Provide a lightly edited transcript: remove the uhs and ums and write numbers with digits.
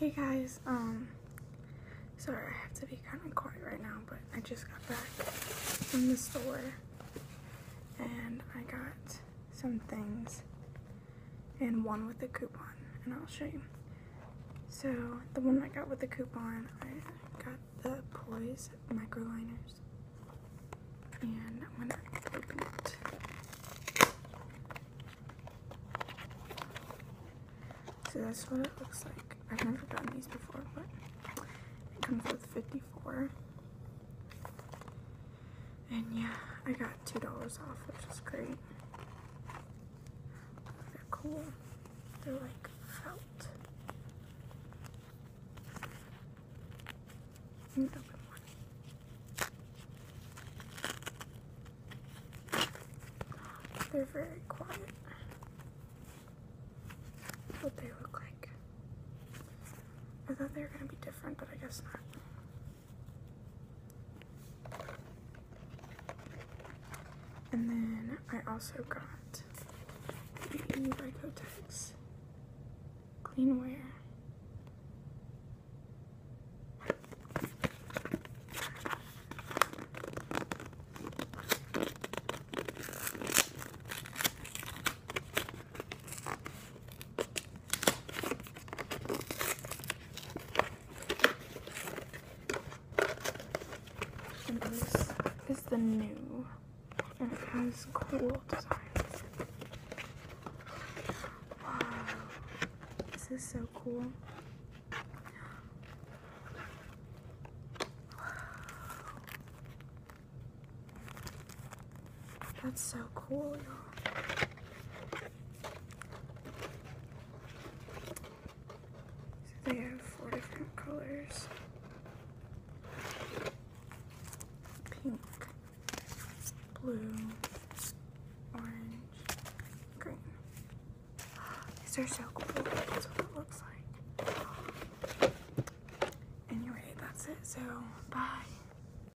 Hey guys, sorry I have to be kind of quiet right now, but I just got back from the store and I got some things and one with a coupon, and I'll show you. So the one I got with the coupon, I got the Poise micro liners, and I'm gonna open it. So that's what it looks like. I've never done these before, but it comes with 54. And yeah, I got $2 off, which is great. They're cool. They're like felt. I'm gonna open one. They're very quiet. What they look like. I thought they were gonna be different, but I guess not. And then I also got the Vicotex Clean Wear. And this is the new, and it has cool designs. Wow, this is so cool. Wow. That's so cool, y'all. So they have 4 different colors. Pink, blue, orange, green. These are so cool. That's what it looks like. Anyway, that's it. So, bye.